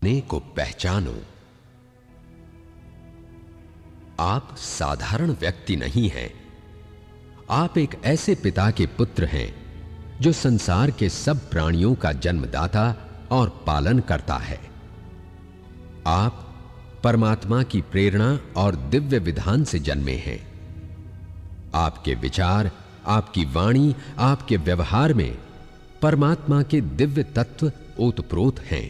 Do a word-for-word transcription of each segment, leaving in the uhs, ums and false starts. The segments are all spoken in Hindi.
अपने को पहचानो। आप साधारण व्यक्ति नहीं हैं। आप एक ऐसे पिता के पुत्र हैं जो संसार के सब प्राणियों का जन्मदाता और पालन करता है। आप परमात्मा की प्रेरणा और दिव्य विधान से जन्मे हैं। आपके विचार, आपकी वाणी, आपके व्यवहार में परमात्मा के दिव्य तत्व ओतप्रोत हैं।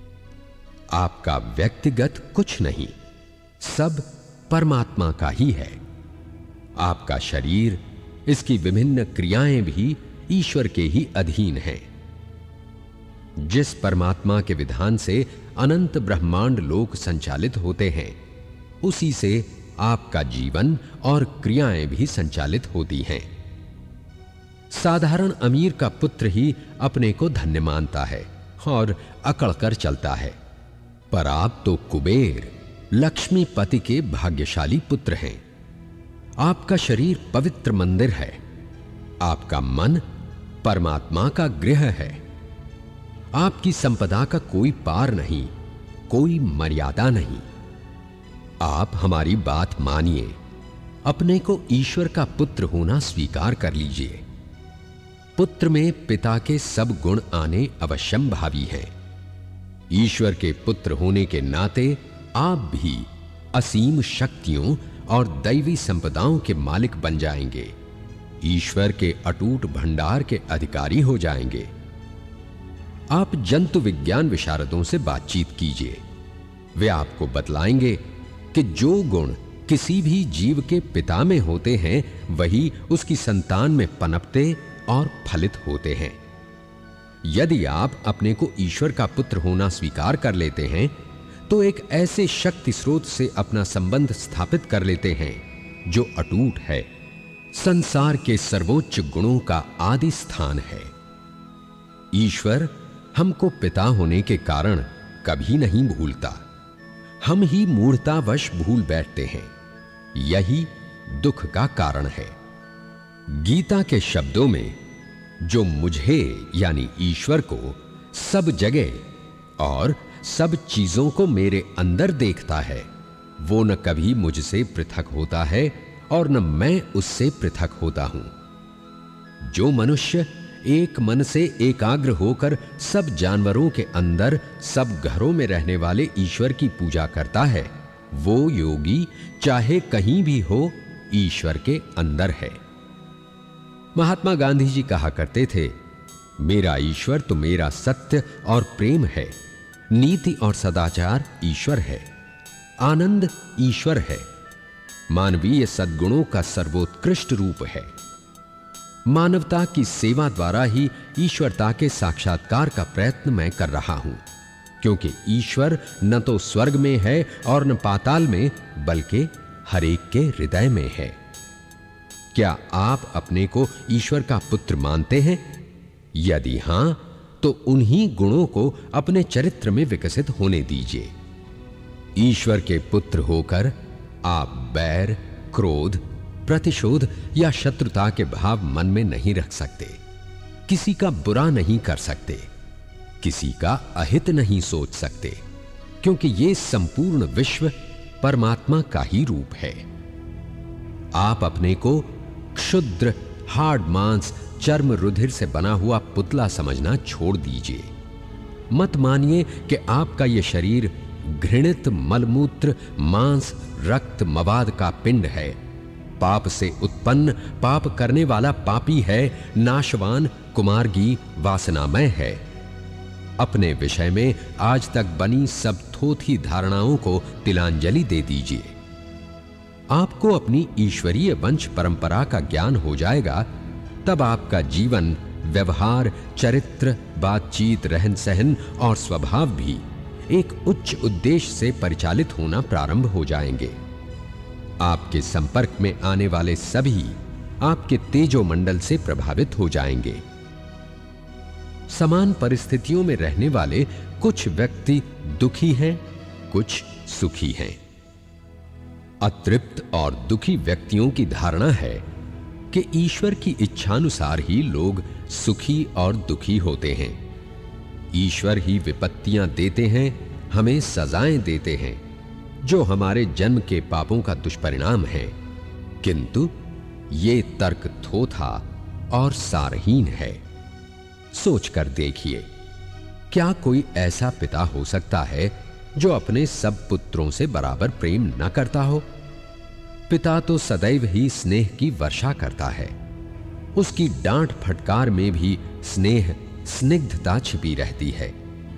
आपका व्यक्तिगत कुछ नहीं, सब परमात्मा का ही है। आपका शरीर, इसकी विभिन्न क्रियाएं भी ईश्वर के ही अधीन हैं। जिस परमात्मा के विधान से अनंत ब्रह्मांड लोक संचालित होते हैं, उसी से आपका जीवन और क्रियाएं भी संचालित होती हैं। साधारण अमीर का पुत्र ही अपने को धन्य मानता है और अकड़ कर चलता है, पर आप तो कुबेर, लक्ष्मीपति के भाग्यशाली पुत्र हैं। आपका शरीर पवित्र मंदिर है। आपका मन परमात्मा का गृह है। आपकी संपदा का कोई पार नहीं, कोई मर्यादा नहीं। आप हमारी बात मानिए, अपने को ईश्वर का पुत्र होना स्वीकार कर लीजिए। पुत्र में पिता के सब गुण आने अवश्यम भावी हैं। ईश्वर के पुत्र होने के नाते आप भी असीम शक्तियों और दैवी संपदाओं के मालिक बन जाएंगे। ईश्वर के अटूट भंडार के अधिकारी हो जाएंगे। आप जंतु विज्ञान विशारदों से बातचीत कीजिए। वे आपको बतलाएंगे कि जो गुण किसी भी जीव के पिता में होते हैं, वही उसकी संतान में पनपते और फलित होते हैं। यदि आप अपने को ईश्वर का पुत्र होना स्वीकार कर लेते हैं, तो एक ऐसे शक्ति स्रोत से अपना संबंध स्थापित कर लेते हैं जो अटूट है, संसार के सर्वोच्च गुणों का आदि स्थान है। ईश्वर हमको पिता होने के कारण कभी नहीं भूलता। हम ही मूढ़तावश भूल बैठते हैं। यही दुख का कारण है। गीता के शब्दों में जो मुझे यानी ईश्वर को सब जगह और सब चीजों को मेरे अंदर देखता है, वो न कभी मुझसे पृथक होता है और न मैं उससे पृथक होता हूं। जो मनुष्य एक मन से एकाग्र होकर सब जानवरों के अंदर, सब घरों में रहने वाले ईश्वर की पूजा करता है, वो योगी चाहे कहीं भी हो, ईश्वर के अंदर है। महात्मा गांधी जी कहा करते थे, मेरा ईश्वर तो मेरा सत्य और प्रेम है, नीति और सदाचार ईश्वर है, आनंद ईश्वर है, मानवीय सद्गुणों का सर्वोत्कृष्ट रूप है। मानवता की सेवा द्वारा ही ईश्वरता के साक्षात्कार का प्रयत्न मैं कर रहा हूं, क्योंकि ईश्वर न तो स्वर्ग में है और न पाताल में, बल्कि हर एक के हृदय में है। क्या आप अपने को ईश्वर का पुत्र मानते हैं? यदि हां, तो उन्हीं गुणों को अपने चरित्र में विकसित होने दीजिए। ईश्वर के पुत्र होकर आप बैर, क्रोध, प्रतिशोध या शत्रुता के भाव मन में नहीं रख सकते। किसी का बुरा नहीं कर सकते, किसी का अहित नहीं सोच सकते, क्योंकि ये संपूर्ण विश्व परमात्मा का ही रूप है। आप अपने को क्षुद्र, हाड़ मांस, चर्म रुधिर से बना हुआ पुतला समझना छोड़ दीजिए। मत मानिए कि आपका यह शरीर घृणित मलमूत्र, मांस, रक्त, मवाद का पिंड है। पाप से उत्पन्न, पाप करने वाला पापी है, नाशवान, कुमार्गी, वासनामय है। अपने विषय में आज तक बनी सब थोथी धारणाओं को तिलांजलि दे दीजिए। आपको अपनी ईश्वरीय वंश परंपरा का ज्ञान हो जाएगा, तब आपका जीवन, व्यवहार, चरित्र, बातचीत, रहन सहन और स्वभाव भी एक उच्च उद्देश्य से परिचालित होना प्रारंभ हो जाएंगे। आपके संपर्क में आने वाले सभी आपके तेजोमंडल से प्रभावित हो जाएंगे। समान परिस्थितियों में रहने वाले कुछ व्यक्ति दुखी हैं, कुछ सुखी हैं। अतृप्त और दुखी व्यक्तियों की धारणा है कि ईश्वर की इच्छानुसार ही लोग सुखी और दुखी होते हैं। ईश्वर ही विपत्तियां देते हैं हमें सजाएं देते हैं जो हमारे जन्म के पापों का दुष्परिणाम है, किंतु ये तर्क थोथा और सारहीन है। सोचकर देखिए, क्या कोई ऐसा पिता हो सकता है जो अपने सब पुत्रों से बराबर प्रेम न करता हो? पिता तो सदैव ही स्नेह की वर्षा करता है। उसकी डांट फटकार में भी स्नेह, स्निग्धता छिपी रहती है।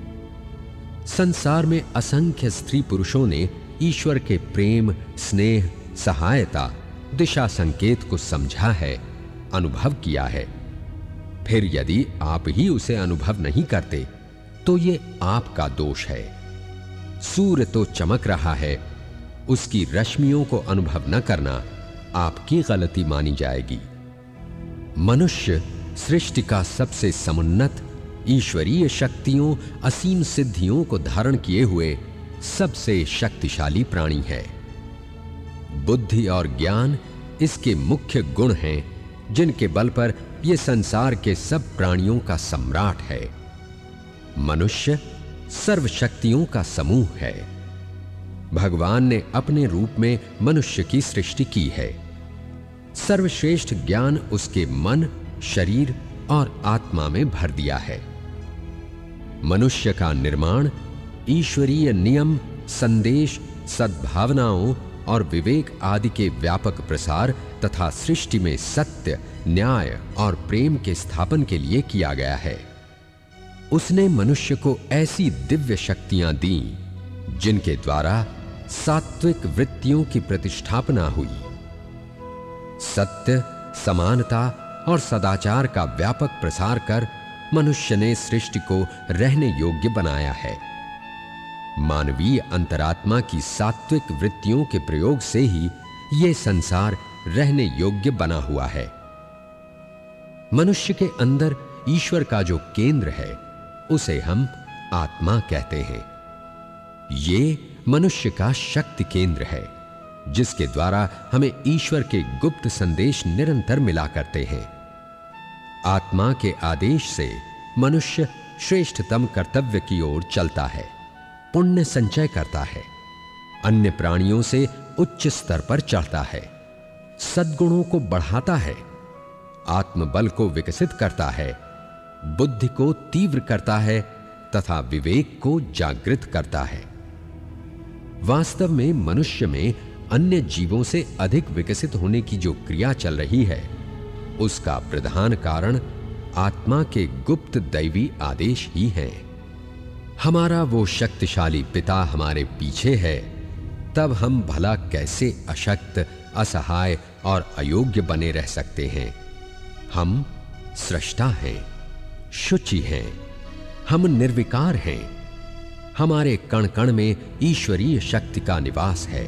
संसार में असंख्य स्त्री पुरुषों ने ईश्वर के प्रेम, स्नेह, सहायता, दिशा संकेत को समझा है, अनुभव किया है। फिर यदि आप ही उसे अनुभव नहीं करते तो ये आपका दोष है। सूर्य तो चमक रहा है, उसकी रश्मियों को अनुभव न करना आपकी गलती मानी जाएगी। मनुष्य सृष्टि का सबसे समुन्नत, ईश्वरीय शक्तियों, असीम सिद्धियों को धारण किए हुए सबसे शक्तिशाली प्राणी है। बुद्धि और ज्ञान इसके मुख्य गुण हैं, जिनके बल पर यह संसार के सब प्राणियों का सम्राट है। मनुष्य सर्व शक्तियों का समूह है। भगवान ने अपने रूप में मनुष्य की सृष्टि की है। सर्वश्रेष्ठ ज्ञान उसके मन, शरीर और आत्मा में भर दिया है। मनुष्य का निर्माण ईश्वरीय नियम, संदेश, सद्भावनाओं और विवेक आदि के व्यापक प्रसार तथा सृष्टि में सत्य, न्याय और प्रेम के स्थापन के लिए किया गया है। उसने मनुष्य को ऐसी दिव्य शक्तियां दी जिनके द्वारा सात्विक वृत्तियों की प्रतिष्ठापना हुई। सत्य, समानता और सदाचार का व्यापक प्रसार कर मनुष्य ने सृष्टि को रहने योग्य बनाया है। मानवीय अंतरात्मा की सात्विक वृत्तियों के प्रयोग से ही यह संसार रहने योग्य बना हुआ है। मनुष्य के अंदर ईश्वर का जो केंद्र है उसे हम आत्मा कहते हैं। ये मनुष्य का शक्ति केंद्र है, जिसके द्वारा हमें ईश्वर के गुप्त संदेश निरंतर मिला करते हैं। आत्मा के आदेश से मनुष्य श्रेष्ठतम कर्तव्य की ओर चलता है, पुण्य संचय करता है, अन्य प्राणियों से उच्च स्तर पर चढ़ता है, सद्गुणों को बढ़ाता है, आत्मबल को विकसित करता है, बुद्धि को तीव्र करता है तथा विवेक को जागृत करता है। वास्तव में मनुष्य में अन्य जीवों से अधिक विकसित होने की जो क्रिया चल रही है, उसका प्रधान कारण आत्मा के गुप्त दैवी आदेश ही है। हमारा वो शक्तिशाली पिता हमारे पीछे है, तब हम भला कैसे अशक्त, असहाय और अयोग्य बने रह सकते हैं? हम सृष्टा हैं, शुचि हैं, हम निर्विकार हैं। हमारे कण कण में ईश्वरीय शक्ति का निवास है।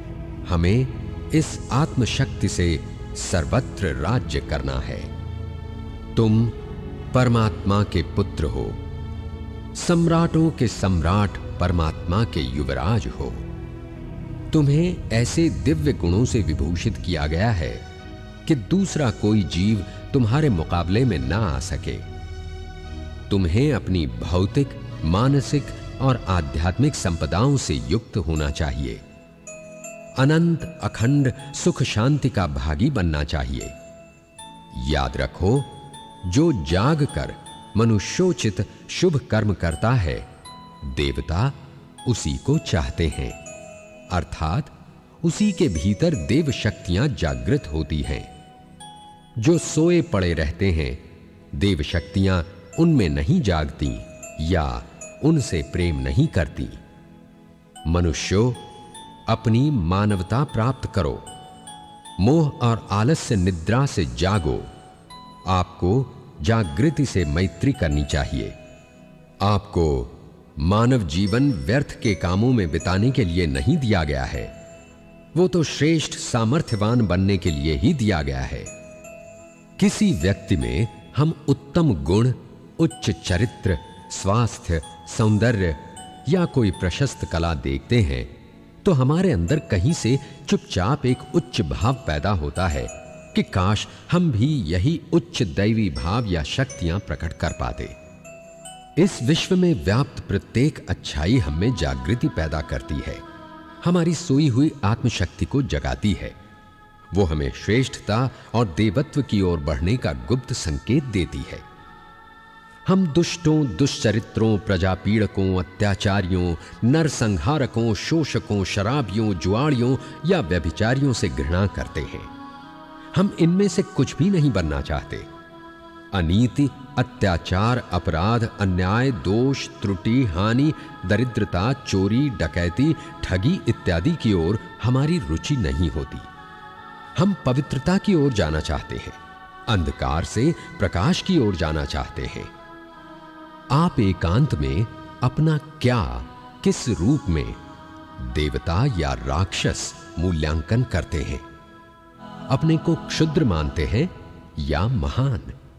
हमें इस आत्मशक्ति से सर्वत्र राज्य करना है। तुम परमात्मा के पुत्र हो, सम्राटों के सम्राट परमात्मा के युवराज हो। तुम्हें ऐसे दिव्य गुणों से विभूषित किया गया है कि दूसरा कोई जीव तुम्हारे मुकाबले में ना आ सके। तुम्हें अपनी भौतिक, मानसिक और आध्यात्मिक संपदाओं से युक्त होना चाहिए। अनंत अखंड सुख शांति का भागी बनना चाहिए। याद रखो, जो जाग कर मनुष्योचित शुभ कर्म करता है, देवता उसी को चाहते हैं, अर्थात उसी के भीतर देव शक्तियां जागृत होती हैं। जो सोए पड़े रहते हैं, देव शक्तियां उनमें नहीं जागती या उनसे प्रेम नहीं करती। मनुष्यों, अपनी मानवता प्राप्त करो, मोह और आलस्य निद्रा से जागो। आपको जागृति से मैत्री करनी चाहिए। आपको मानव जीवन व्यर्थ के कामों में बिताने के लिए नहीं दिया गया है, वो तो श्रेष्ठ सामर्थ्यवान बनने के लिए ही दिया गया है। किसी व्यक्ति में हम उत्तम गुण, उच्च चरित्र, स्वास्थ्य, सौंदर्य या कोई प्रशस्त कला देखते हैं तो हमारे अंदर कहीं से चुपचाप एक उच्च भाव पैदा होता है कि काश हम भी यही उच्च दैवी भाव या शक्तियां प्रकट कर पाते। इस विश्व में व्याप्त प्रत्येक अच्छाई हम में जागृति पैदा करती है, हमारी सोई हुई आत्मशक्ति को जगाती है। वो हमें श्रेष्ठता और देवत्व की ओर बढ़ने का गुप्त संकेत देती है। हम दुष्टों, दुष्चरित्रों, प्रजापीड़कों, अत्याचारियों, नरसंहारकों, शोषकों, शराबियों, जुआड़ियों या व्यभिचारियों से घृणा करते हैं। हम इनमें से कुछ भी नहीं बनना चाहते। अनीति, अत्याचार, अपराध, अन्याय, दोष, त्रुटि, हानि, दरिद्रता, चोरी, डकैती, ठगी इत्यादि की ओर हमारी रुचि नहीं होती। हम पवित्रता की ओर जाना चाहते हैं, अंधकार से प्रकाश की ओर जाना चाहते हैं। आप एकांत में अपना क्या, किस रूप में, देवता या राक्षस मूल्यांकन करते हैं? अपने को क्षुद्र मानते हैं या महान?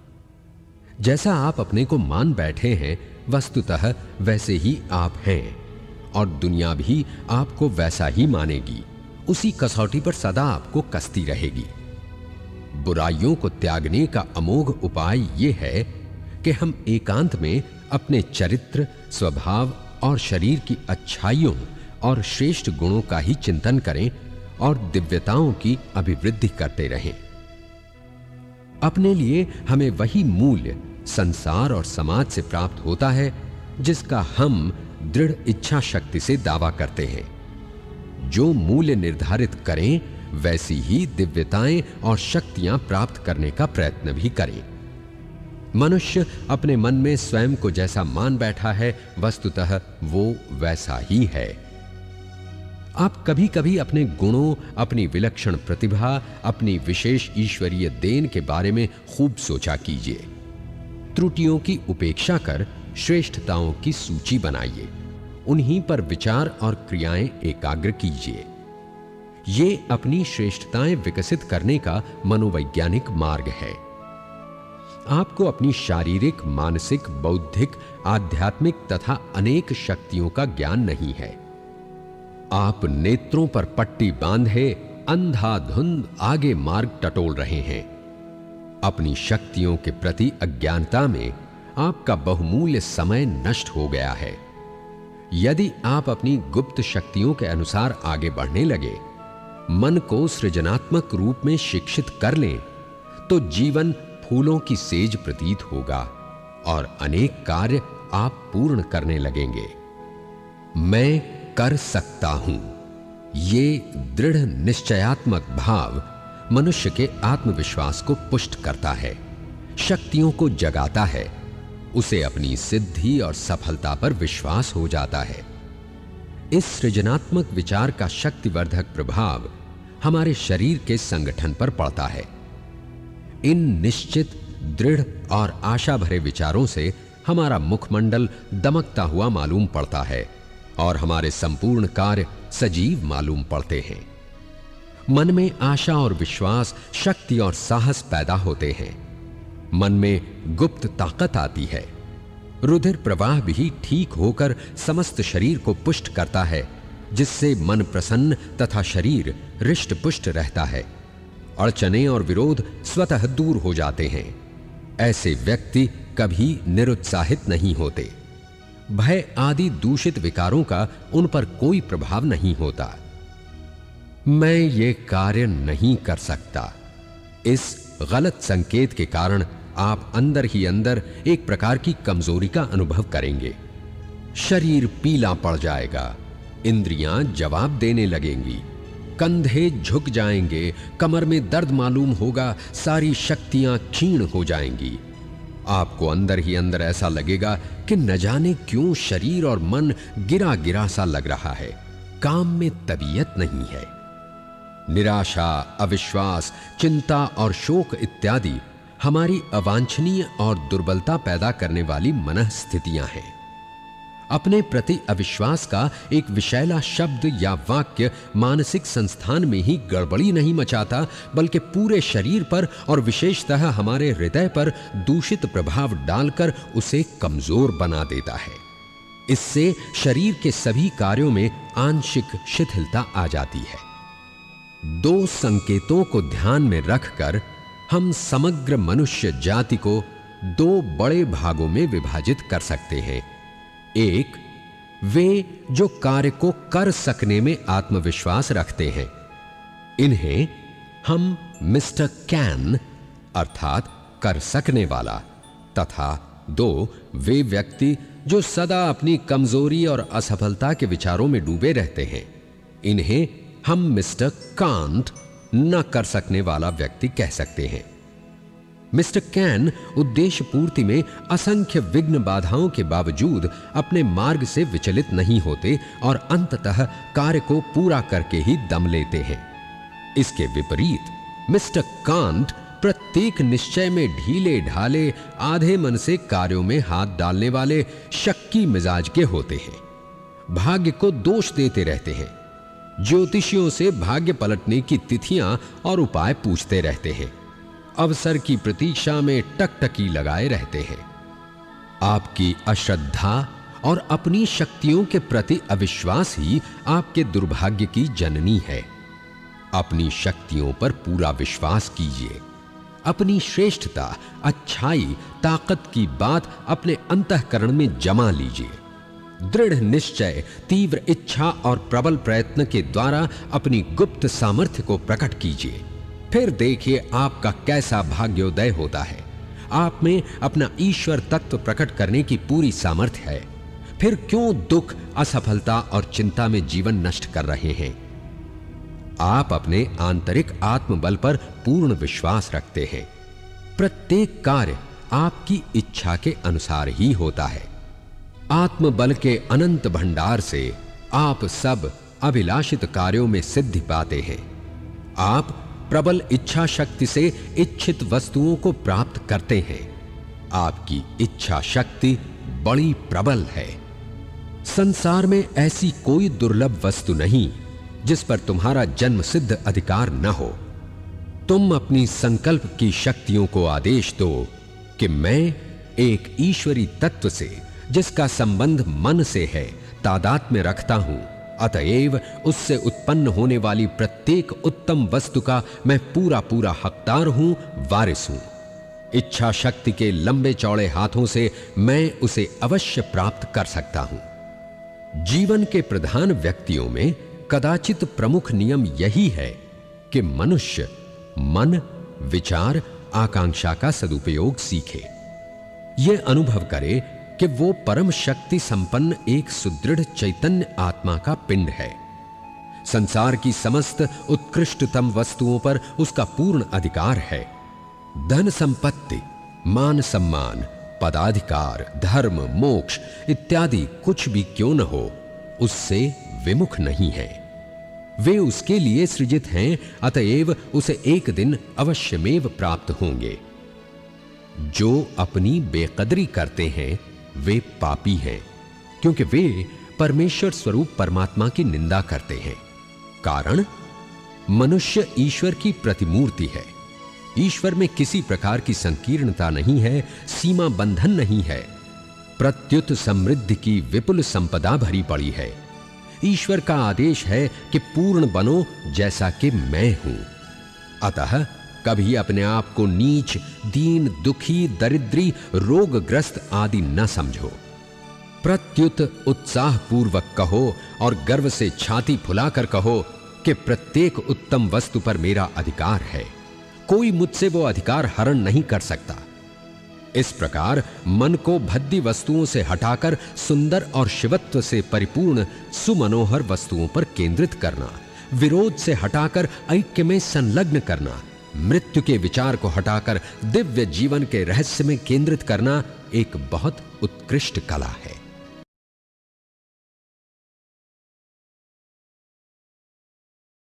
जैसा आप अपने को मान बैठे हैं, वस्तुतः वैसे ही आप हैं, और दुनिया भी आपको वैसा ही मानेगी। उसी कसौटी पर सदा आपको कसती रहेगी। बुराइयों को त्यागने का अमोघ उपाय यह है कि हम एकांत में अपने चरित्र, स्वभाव और शरीर की अच्छाइयों और श्रेष्ठ गुणों का ही चिंतन करें और दिव्यताओं की अभिवृद्धि करते रहें। अपने लिए हमें वही मूल्य संसार और समाज से प्राप्त होता है जिसका हम दृढ़ इच्छा शक्ति से दावा करते हैं। जो मूल्य निर्धारित करें, वैसी ही दिव्यताएं और शक्तियां प्राप्त करने का प्रयत्न भी करें। मनुष्य अपने मन में स्वयं को जैसा मान बैठा है, वस्तुतः वो वैसा ही है। आप कभी कभी अपने गुणों, अपनी विलक्षण प्रतिभा, अपनी विशेष ईश्वरीय देन के बारे में खूब सोचा कीजिए। त्रुटियों की उपेक्षा कर श्रेष्ठताओं की सूची बनाइए। उन्हीं पर विचार और क्रियाएं एकाग्र कीजिए। ये अपनी श्रेष्ठताएं विकसित करने का मनोवैज्ञानिक मार्ग है। आपको अपनी शारीरिक, मानसिक, बौद्धिक, आध्यात्मिक तथा अनेक शक्तियों का ज्ञान नहीं है। आप नेत्रों पर पट्टी बांधे अंधाधुंध आगे मार्ग टटोल रहे हैं। अपनी शक्तियों के प्रति अज्ञानता में आपका बहुमूल्य समय नष्ट हो गया है। यदि आप अपनी गुप्त शक्तियों के अनुसार आगे बढ़ने लगे, मन को सृजनात्मक रूप में शिक्षित कर लें, तो जीवन फूलों की सेज प्रतीत होगा और अनेक कार्य आप पूर्ण करने लगेंगे। मैं कर सकता हूं, ये दृढ़ निश्चयात्मक भाव मनुष्य के आत्मविश्वास को पुष्ट करता है, शक्तियों को जगाता है। उसे अपनी सिद्धि और सफलता पर विश्वास हो जाता है। इस सृजनात्मक विचार का शक्तिवर्धक प्रभाव हमारे शरीर के संगठन पर पड़ता है। इन निश्चित, दृढ़ और आशा भरे विचारों से हमारा मुखमंडल दमकता हुआ मालूम पड़ता है और हमारे संपूर्ण कार्य सजीव मालूम पड़ते हैं। मन में आशा और विश्वास, शक्ति और साहस पैदा होते हैं। मन में गुप्त ताकत आती है। रुधिर प्रवाह भी ठीक होकर समस्त शरीर को पुष्ट करता है, जिससे मन प्रसन्न तथा शरीर हृष्ट पुष्ट रहता है। अड़चने और विरोध स्वतः दूर हो जाते हैं। ऐसे व्यक्ति कभी निरुत्साहित नहीं होते। भय आदि दूषित विकारों का उन पर कोई प्रभाव नहीं होता। मैं ये कार्य नहीं कर सकता, इस गलत संकेत के कारण आप अंदर ही अंदर एक प्रकार की कमजोरी का अनुभव करेंगे। शरीर पीला पड़ जाएगा, इंद्रियां जवाब देने लगेंगी, कंधे झुक जाएंगे, कमर में दर्द मालूम होगा, सारी शक्तियां क्षीण हो जाएंगी। आपको अंदर ही अंदर ऐसा लगेगा कि न जाने क्यों शरीर और मन गिरा गिरा सा लग रहा है, काम में तबीयत नहीं है। निराशा, अविश्वास, चिंता और शोक इत्यादि हमारी अवांछनीय और दुर्बलता पैदा करने वाली मनःस्थितियां हैं। अपने प्रति अविश्वास का एक विषैला शब्द या वाक्य मानसिक संस्थान में ही गड़बड़ी नहीं मचाता, बल्कि पूरे शरीर पर और विशेषतः हमारे हृदय पर दूषित प्रभाव डालकर उसे कमजोर बना देता है। इससे शरीर के सभी कार्यों में आंशिक शिथिलता आ जाती है। दो संकेतों को ध्यान में रखकर हम समग्र मनुष्य जाति को दो बड़े भागों में विभाजित कर सकते हैं। एक, वे जो कार्य को कर सकने में आत्मविश्वास रखते हैं, इन्हें हम मिस्टर कैन अर्थात कर सकने वाला, तथा दो, वे व्यक्ति जो सदा अपनी कमजोरी और असफलता के विचारों में डूबे रहते हैं, इन्हें हम मिस्टर कांट न कर सकने वाला व्यक्ति कह सकते हैं। मिस्टर कैन उद्देश्य पूर्ति में असंख्य विघ्न बाधाओं के बावजूद अपने मार्ग से विचलित नहीं होते और अंततः कार्य को पूरा करके ही दम लेते हैं। इसके विपरीत मिस्टर कांट प्रत्येक निश्चय में ढीले ढाले आधे मन से कार्यों में हाथ डालने वाले शक्की मिजाज के होते हैं। भाग्य को दोष देते रहते हैं, ज्योतिषियों से भाग्य पलटने की तिथियां और उपाय पूछते रहते हैं, अवसर की प्रतीक्षा में टकटकी लगाए रहते हैं। आपकी अश्रद्धा और अपनी शक्तियों के प्रति अविश्वास ही आपके दुर्भाग्य की जननी है। अपनी शक्तियों पर पूरा विश्वास कीजिए। अपनी श्रेष्ठता, अच्छाई, ताकत की बात अपने अंतःकरण में जमा लीजिए। दृढ़ निश्चय, तीव्र इच्छा और प्रबल प्रयत्न के द्वारा अपनी गुप्त सामर्थ्य को प्रकट कीजिए। फिर देखिए आपका कैसा भाग्योदय होता है। आप में अपना ईश्वर तत्व प्रकट करने की पूरी सामर्थ्य है। फिर क्यों दुख, असफलता और चिंता में जीवन नष्ट कर रहे हैं? आप अपने आंतरिक आत्मबल पर पूर्ण विश्वास रखते हैं। प्रत्येक कार्य आपकी इच्छा के अनुसार ही होता है। आत्मबल के अनंत भंडार से आप सब अभिलाषित कार्यों में सिद्धि पाते हैं। आप प्रबल इच्छा शक्ति से इच्छित वस्तुओं को प्राप्त करते हैं। आपकी इच्छा शक्ति बड़ी प्रबल है। संसार में ऐसी कोई दुर्लभ वस्तु नहीं जिस पर तुम्हारा जन्म सिद्ध अधिकार न हो। तुम अपनी संकल्प की शक्तियों को आदेश दो कि मैं एक ईश्वरी तत्व से, जिसका संबंध मन से है, तादात्म्य रखता हूं। अतएव उससे उत्पन्न होने वाली प्रत्येक उत्तम वस्तु का मैं पूरा पूरा हकदार हूं, वारिस हूं। इच्छा शक्ति के लंबे चौड़े हाथों से मैं उसे अवश्य प्राप्त कर सकता हूं। जीवन के प्रधान व्यक्तियों में कदाचित प्रमुख नियम यही है कि मनुष्य मन, विचार, आकांक्षा का सदुपयोग सीखे। यह अनुभव करे कि वो परम शक्ति संपन्न एक सुदृढ़ चैतन्य आत्मा का पिंड है। संसार की समस्त उत्कृष्टतम वस्तुओं पर उसका पूर्ण अधिकार है। धन संपत्ति, मान सम्मान, पदाधिकार, धर्म, मोक्ष इत्यादि कुछ भी क्यों न हो, उससे विमुख नहीं है। वे उसके लिए सृजित हैं, अतएव उसे एक दिन अवश्यमेव प्राप्त होंगे। जो अपनी बेकदरी करते हैं वे पापी हैं, क्योंकि वे परमेश्वर स्वरूप परमात्मा की निंदा करते हैं। कारण, मनुष्य ईश्वर की प्रतिमूर्ति है। ईश्वर में किसी प्रकार की संकीर्णता नहीं है, सीमा बंधन नहीं है। प्रत्युत समृद्धि की विपुल संपदा भरी पड़ी है। ईश्वर का आदेश है कि पूर्ण बनो जैसा कि मैं हूं। अतः कभी अपने आप को नीच, दीन, दुखी, दरिद्री, रोगग्रस्त आदि न समझो। प्रत्युत उत्साह पूर्वक कहो और गर्व से छाती फुलाकर कहो कि प्रत्येक उत्तम वस्तु पर मेरा अधिकार है। कोई मुझसे वो अधिकार हरण नहीं कर सकता। इस प्रकार मन को भद्दी वस्तुओं से हटाकर सुंदर और शिवत्व से परिपूर्ण सुमनोहर वस्तुओं पर केंद्रित करना, विरोध से हटाकर ऐक्य में संलग्न करना, मृत्यु के विचार को हटाकर दिव्य जीवन के रहस्य में केंद्रित करना एक बहुत उत्कृष्ट कला है।